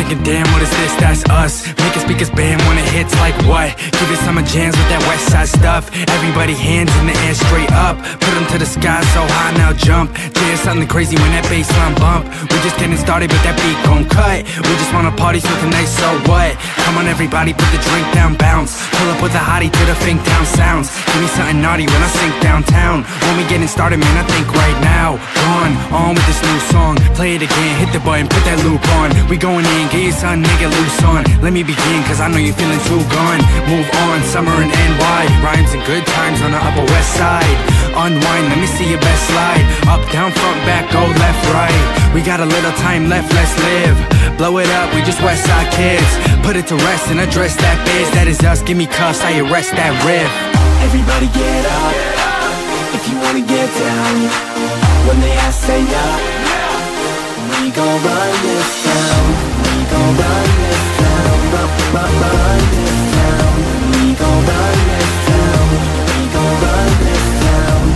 thinking, damn, what is this? That's us. Making speakers band when it hits like what? Give it summer jams with that west side stuff. Everybody hands in the air straight up. Put them to the sky so high, now jump. Jam something crazy when that bass line bump. We just getting started but that beat gon' cut. We just wanna party so tonight, so what? Come on everybody, put the drink down, bounce. Pull up with the hottie to the Fink Town sounds. Give me something naughty when I sink downtown. When we getting started, man, I think right now. On with this new song. Play it again, hit the button, put that loop on. We going in, get your son, nigga, loose on. Let me begin, cause I know you're feeling too gone. Move on, summer in NY. Rhymes and good times on the Upper West Side. Unwind, let me see your best slide. Up, down, front, back, go left, right. We got a little time left, let's live. Blow it up, we just West Side kids. Put it to rest and address that biz. That is us, give me cuffs, I arrest that riff. Everybody get up, if you wanna get down. When they ask, say up. We gon' run this town. We gon' run this town. Run this town. We gon' run this town. We gon' run this town.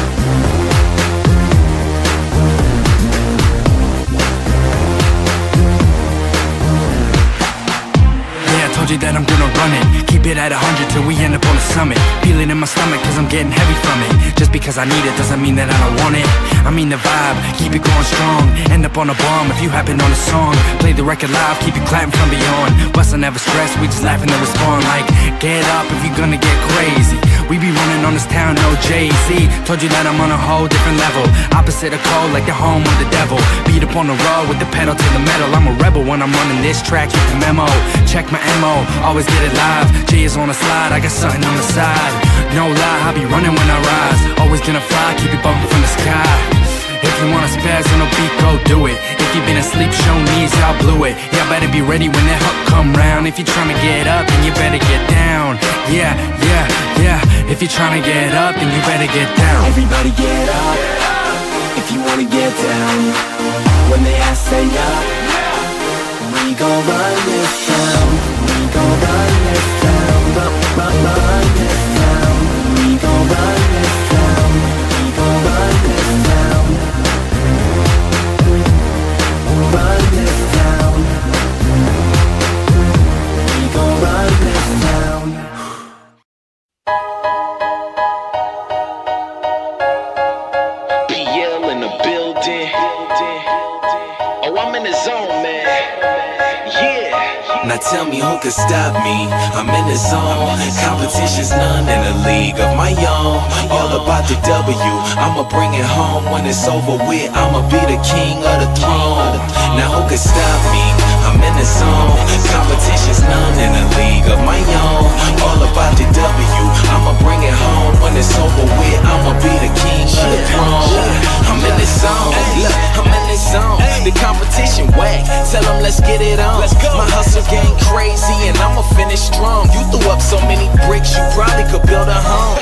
Yeah, I told you that I'm gonna run it. Keep it at 100 till we end up on the summit. Feel it in my stomach cause I'm getting heavy from it. Just because I need it doesn't mean that I don't want it. I mean the vibe, keep it going strong. End up on a bomb if you happen on a song. Play the record live, keep it clapping from beyond. Bustin' never stress, we just laughing to respond. Like, get up if you gonna get crazy. We be running on this town, no Jay-Z. Told you that I'm on a whole different level. Opposite of cold, like the home of the devil. Beat up on the road with the pedal to the metal. I'm a rebel when I'm running this track, get the memo. Check my MO, always get it live. J is on the slide, I got something on the side. No lie, I be running when I rise. Always gonna fly, keep it bumping from the sky. If you wanna spaz on a beat, go do it. If you been asleep, show knees, y'all blew it. Y'all better be ready when that hook come round. If you tryna get up, then you better get down. Yeah, yeah, yeah. If you tryna get up, then you better get down. Everybody get up, if you wanna get down. When they ask, say up. We gon' run this town. We gon' run this town. Run this town. We gon' run this town. We gon' run this town. Run this town. We gon' run this town. PL in the building. Oh, I'm in the zone, man. Yeah. Now tell me who could stop me, I'm in the zone. Competition's none in a league of my own. All about the W, I'ma bring it home. When it's over with, I'ma be the king of the throne. Now who could stop me, I'm in the zone. Competition's none in a league of my own. All about the W, I'ma bring it home. When it's over with, I'ma be the king of the throne. I'm in the zone, look, I'm in the zone. The competition whack, tell them let's get it on. My hustle game crazy and I'ma finish strong. You threw up so many bricks, you probably could build a home.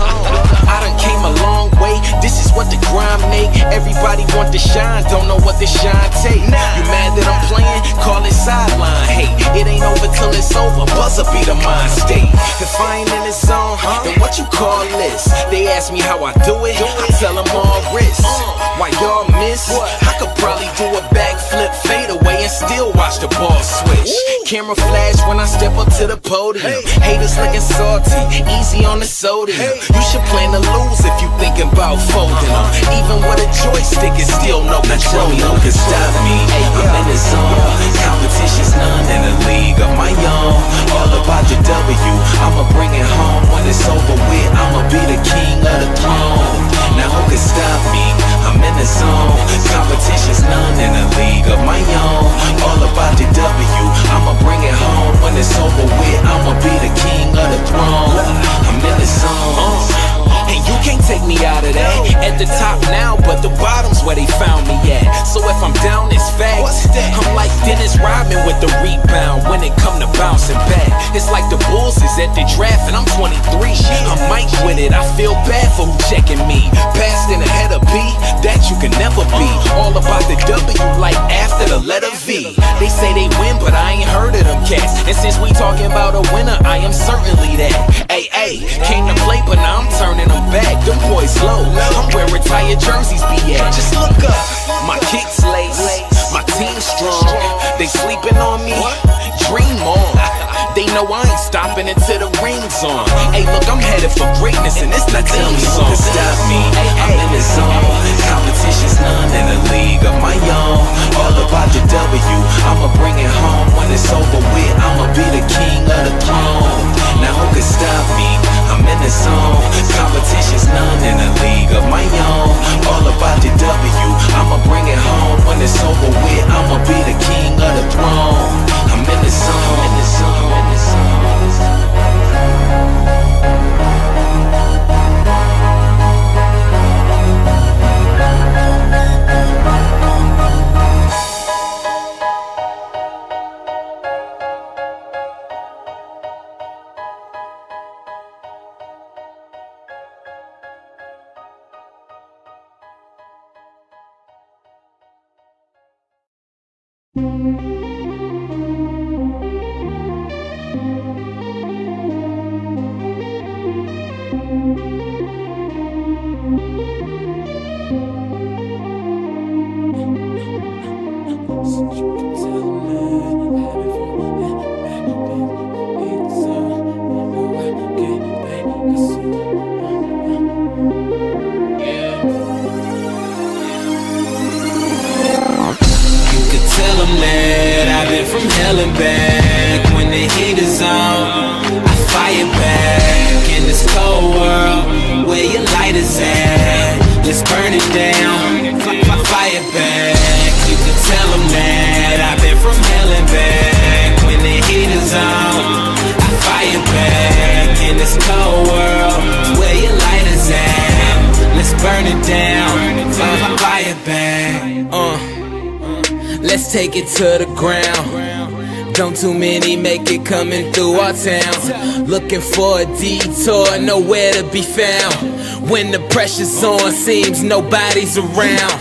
I done came a long way, this is what the grind make. Everybody want to shine, don't know what the shine take. You mad that I'm playing? Call it sideline. Hey, it ain't over till it's over, buzzer be the mind state. If I ain't in the zone, then what you call this? They ask me how I do it, I tell them all wrist. Why y'all miss? I could probably do a backflip, fade away and still watch the ball switch. Camera flash when I step up to the podium. Haters looking salty, easy on the sodium. You should plan to lose if you thinking about folding them. Even with a joystick, it's still no control. Now tell me who can stop me, I'm in the zone. Competition's none in a league of my own. All about the W, I'ma bring it home. When it's over with, I'ma be the king of the throne. Now who can stop me, I'm in the zone. Competition's none in a league of my own. All about the W, I'ma bring it home. When it's over with, I'ma be the king of the throne. I'm in the zone. And you can't take me out of that. At the top now, but the bottom's where they found me at. So if I'm down, it's facts. I'm like Dennis Rodman with the rebound when it come to bouncing back. It's like the Bulls is at the draft and I'm 23. I'm Mike with it, I feel bad for who checking me. Passed in ahead of B, that you can never be. All about the W like after the letter V. They say they win, but I ain't heard of them cats. And since we talking about a winner, I am certainly that. Ay, came to play, but now I'm turning them back. Them boys low, I'm where retired jerseys be at. Just look up, my kicks lace, my team strong. They sleeping on me, dream on. They know I ain't stopping until the ring's on. Hey, look, I'm headed for greatness, and it's the theme song. Stop me, I'm in the zone. Competition's none in a league of my own. All about the W, I'ma bring it home. When it's over with, I'ma be the king of the throne. Now who can stop me? I'm in the zone. Competition's none in a league of my own. All about the W, I'ma bring it home. When it's over with, I'ma be the king of the throne. I'm in the zone, in the zone, in the zone. From hell and back, when the heat is on, I fire back in this cold world. Where your light is at, let's burn it down. Fire back, you can tell them that I've been from hell and back. When the heat is on, I fire back in this cold world. Where your light is at, let's burn it down. Fire back, let's take it to the ground. Don't too many make it coming through our town. Looking for a detour, nowhere to be found. When the pressure's on, seems nobody's around.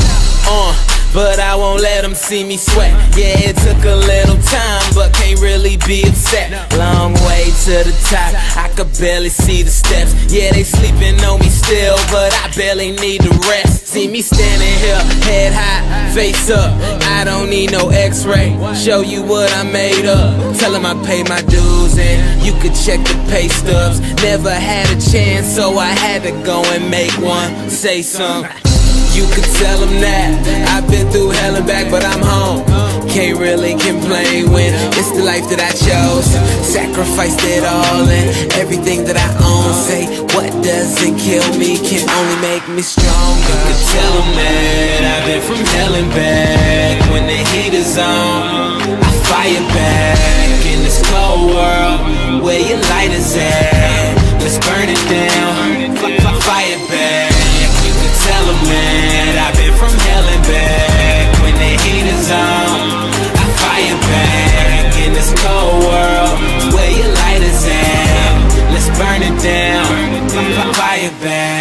But I won't let them see me sweat. Yeah, it took a little time, but can't really be upset. Long way to the top, I could barely see the steps. Yeah, they sleeping on me still, but I barely need to rest. See me standing here, head high, face up. I don't need no x-ray, show you what I made up. Tell them I pay my dues and you could check the pay stubs. Never had a chance, so I had to go and make one. Say something. You could tell them that I've been through hell and back, but I'm home. Can't really complain when it's the life that I chose. Sacrificed it all and everything that I own. Say what doesn't kill me can only make me stronger. You could tell them that I've been from hell and back. When the heat is on, I fire back in this cold world. Where your light is at, let's burn it down. Fire back. Tell them that I've been from hell and back. When the heat is on, I fire back in this cold world. Where your light is at, let's burn it down. Fire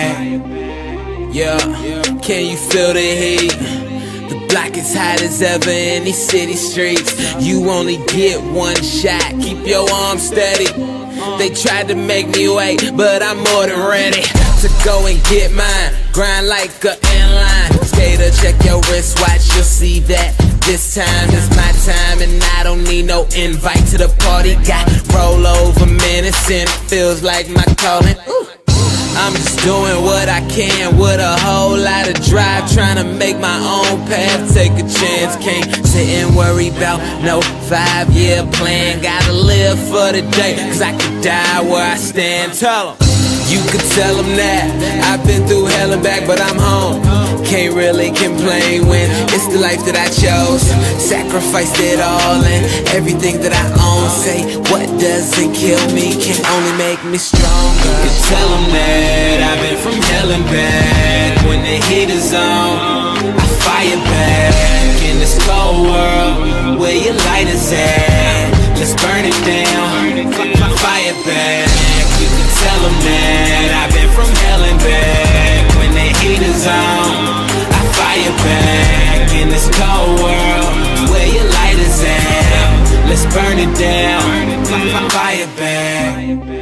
back. Yeah, can you feel the heat? The block is hot as ever in these city streets. You only get one shot, keep your arms steady. They tried to make me wait, but I'm more than ready to go and get mine. Grind like a inline skater, check your wristwatch, you'll see that this time is my time. And I don't need no invite to the party. Got rollover minutes and it feels like my calling. I'm just doing what I can with a whole lot of drive, trying to make my own path, take a chance. Can't sit and worry about no 5-year plan. Gotta live for the day, cause I could die where I stand. Tell 'em. You could tell them that I've been through hell and back, but I'm home. Can't really complain when it's the life that I chose. Sacrificed it all and everything that I own. Say what doesn't kill me can only make me stronger. You could tell them that I've been from hell and back. When the heat is on, I fire back in this cold world. Where your light is at, let's burn it down. Fire back. You can tell them that I've been from hell and back. When the heat is on, I fire back in this cold world. Where your light is at, let's burn it down. Fire back.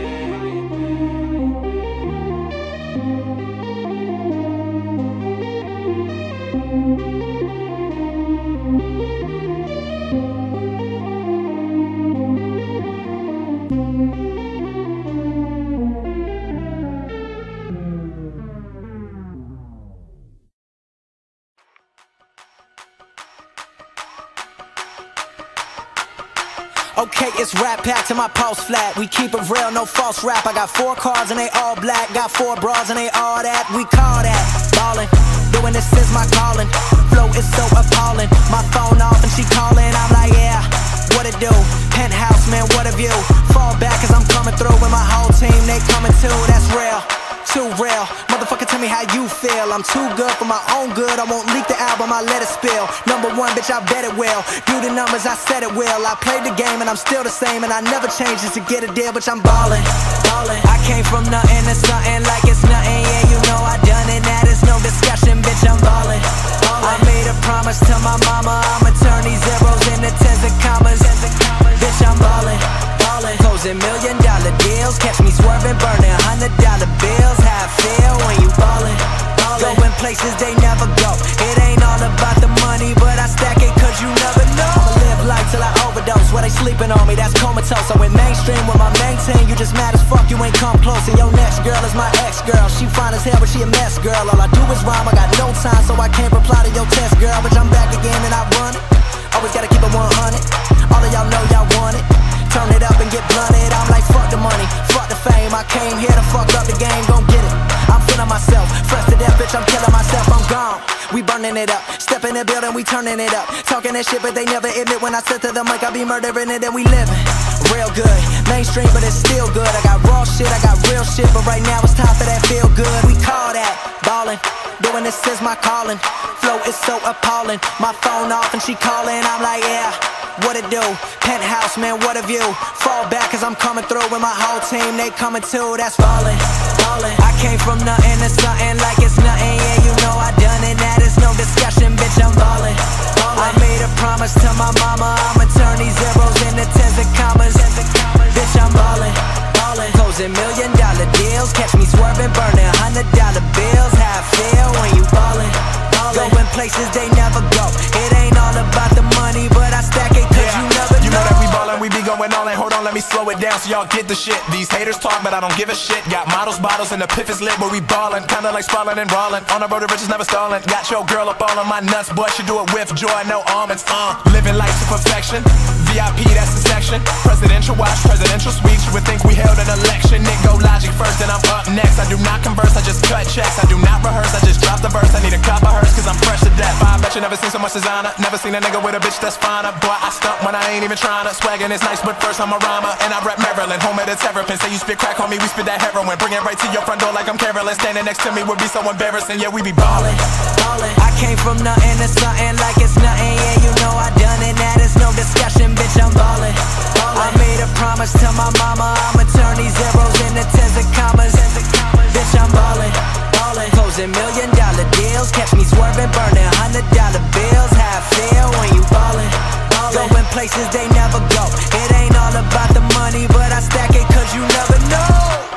Okay, it's Rat Pack to my pulse flat. We keep it real, no false rap. I got 4 cars and they all black. Got 4 bras and they all that. We call that ballin'. Doing this is my calling. Flow is so appalling. My phone off and she calling. I'm like, yeah, what it do? Penthouse, man, what a view. Fall back cause I'm coming through with my whole team. They coming too, that's real. Too real, motherfucker, tell me how you feel. I'm too good for my own good. I won't leak the album, I let it spill. #1, bitch, I bet it will. Do the numbers, I said it will. I played the game and I'm still the same, and I never changed just to get a deal, bitch, I'm ballin', ballin'. I came from nothing to something like it's nothing. Yeah, you know I done it, that is no discussion, bitch, I'm ballin', ballin'. I made a promise to my mama, I'ma turn these zeros into tens and commas. Bitch, I'm ballin', ballin'. Closing $1 million deals, catch me swerving, burning $100 bills. How I feel when you ballin', ballin'. Going places they never go. It ain't all about the money, but I stack it cause you never know. I'ma live life till I overdose. Where they sleeping on me, that's comatose. I went mainstream with my main team. You just mad as fuck, you ain't come close. And your next girl is my ex-girl. She fine as hell, but she a mess, girl. All I do is rhyme, I got no time, so I can't reply to your test, girl. But I'm back again and I run it. Always gotta keep it 100. All of y'all know y'all want it. Turn it up and get blunted. I'm like, fuck the money, fuck the fame. I came here to fuck up the game, gon' get it. I'm feeling myself, fresh to death, bitch, I'm killing myself, I'm gone. We burning it up, step in the building, we turning it up. Talking that shit, but they never admit when I sit to the mic, I be murdering it and we living real good. Mainstream, but it's still good. I got raw shit, I got real shit, but right now it's time for that feel good. We call that ballin'. Doing this is my calling. Flow is so appalling. My phone off and she calling. I'm like, yeah, what it do? Penthouse, man, what a view. Fall back cause I'm coming through with my whole team. They coming too, that's ballin', ballin'. I came from nothing to something like it's nothing. Yeah, you know I done it, that is no discussion, bitch, I'm ballin', ballin'. I made a promise to my mama, I'ma turn these zeros into tens and commas. Bitch, I'm ballin', ballin'. Closing $1 million deals, catch me swerving, burning $100 bills. How I feel when you ballin', ballin'. Going places they never go. It ain't all about the money, but I stack it cause you never know. You know that we ballin', we be going all in. Hold on, let me slow it down so y'all get the shit. These haters talk, but I don't give a shit. Got models, bottles, and the piff is lit, but we ballin'. Kinda like sprawling and rollin'. On the road to riches, never stallin'. Got your girl up all on my nuts, but she do it with joy, no almonds. Living life to perfection. VIP, that's the section. Presidential watch, presidential suite. You would think we held an election. Nick go Logic first, then I'm up next. I do not converse, I just cut checks. I do not rehearse, I just drop the verse. I need a cup of hers, cause I'm fresh to death. I bet you never seen so much designer. Never seen a nigga with a bitch that's finer. Boy, I stunt when I ain't even tryna. Swaggin' is nice, but first I'm a rhymer. And I rap Maryland, home of the terrapin. Say you spit crack, homie, we spit that heroin. Bring it right to your front door like I'm Carolyn. Standing next to me would be so embarrassing. Yeah, we be ballin', ballin'. I came from nothing to something like it's nothing. Yeah, you know I done it, that is no discussion, bitch, I'm ballin', ballin'. I made a promise to my mama, I'ma turn these zeros into tens and commas. Bitch, I'm ballin', ballin'. Closing $1 million deals, catch me swerving, burning $100 bills. How I feel when you ballin', ballin'. Going places they never go. It ain't all about the money, but I stack it cause you never know.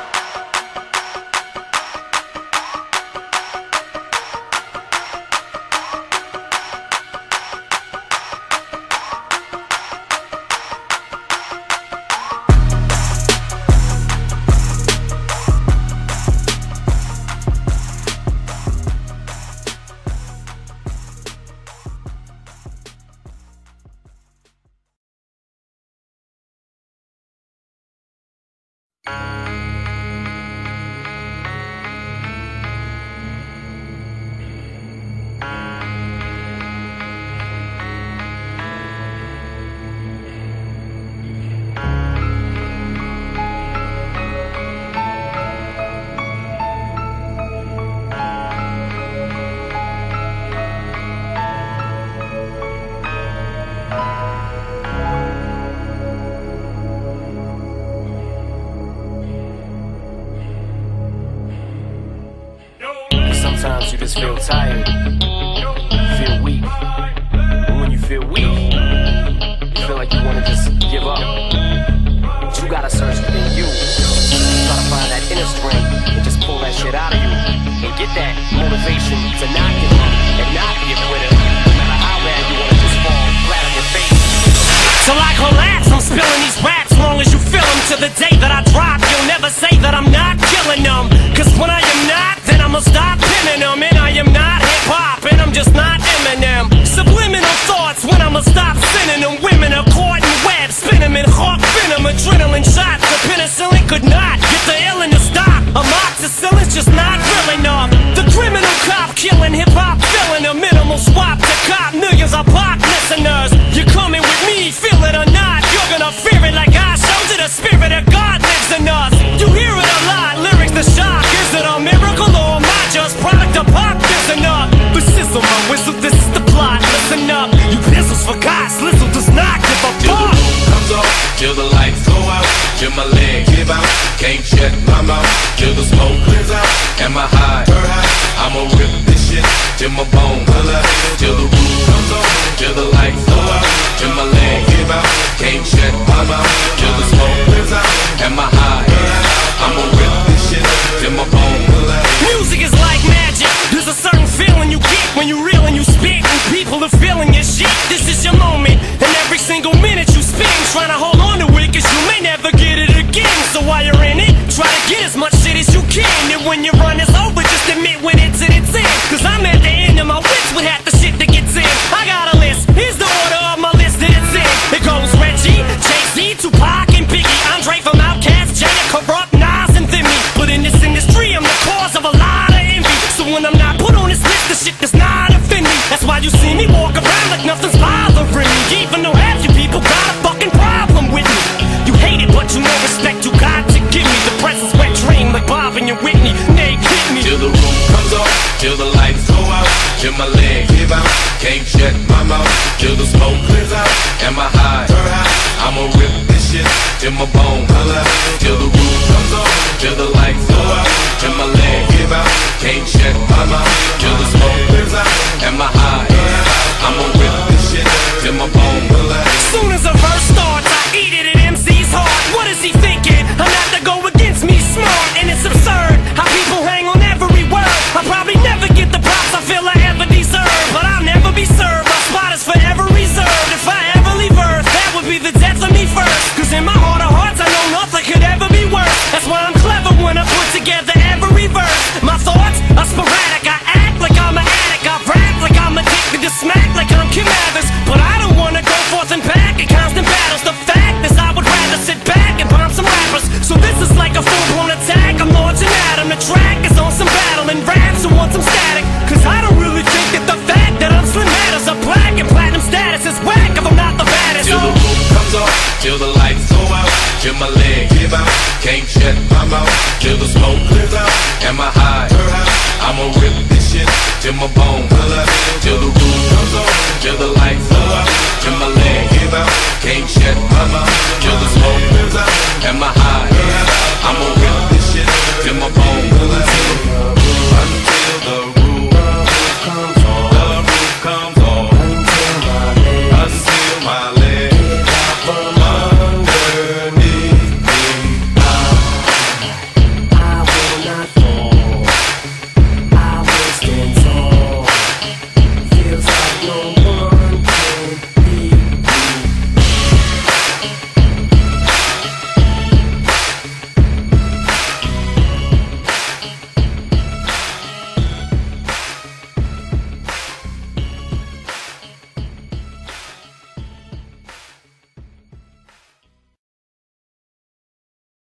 shut my mouth till the smoke clears out. Am I high? I'ma rip this shit till my bone, till the roof comes on, till the lights go out, till my leg give out. Can't shut my mouth till the smoke clears out. Am I high? I'ma rip this shit till my bone. Music is like magic. There's a certain feeling you get when you reel and you spit, and people are feeling your shit. This is your moment, and every single minute you spend trying to hold on to it, cause you may never get it again. So while you're in it, try to get as much shit as you can. And when your run is over, just admit when it's in its end. Cause I'm at the end of my wits with half the shit that gets in. I got a list, here's the order of my list that it's in. It goes Reggie, Jay-Z, Tupac, and Biggie, Andre from Outkast, Jada, Corrupt, Nas, and Thimmy. But in this industry, I'm the cause of a lot of envy. So when I'm not put on this list, the shit does not offend me. That's why you see me walk around like nothing's bothering me, even though half you people got a fucking problem with me. You hate it, but you know respect you got to give me. The presence wet dream like Bob and your Whitney. They hit me till the roof comes on, till the lights go out, till my leg give out. Can't shut my mouth till the smoke clears out. Am I high? I'ma rip this shit till my bone, till the roof comes on, till the lights go out, till my leg give out. Can't shut my mouth till the smoke clears out. Am I high? I'ma rip this shit till my bone. Soon as a verse starts, I eat it at MC's heart. What is he thinking? I'm not to go against me smart, and it's absurd how people hang on every word. I'll probably never get the props I feel I ever deserve, but I'll never be served. My spot is forever reserved. If I ever leave Earth, that would be the death of me first. Cause in my heart of hearts, I know nothing could ever be worse. That's why I'm clever when I put together every verse. My thoughts are sporadic. I act like I'm an addict. I rap like I'm addicted to smack, like I'm Kim Mathers. But I don't wanna go forth and back in constant battles. The fact is I would rather sit back and bomb some rappers. So this is like a full-blown attack. I'm launching at 'em. The track is on some battle and raps who want some static. Cause I don't really think that the fact that I'm Slim matters. A black and platinum status is whack if I'm not the baddest. Till the roof comes on, till the lights go out, till my leg give out. Can't shut my mouth till the smoke clears out. Am I high? I'ma rip this shit till my bone, till the roof comes on, till the lights go out, till my leg give out. Can't shut my mouth till the smoke clears out. Am I high? I'ma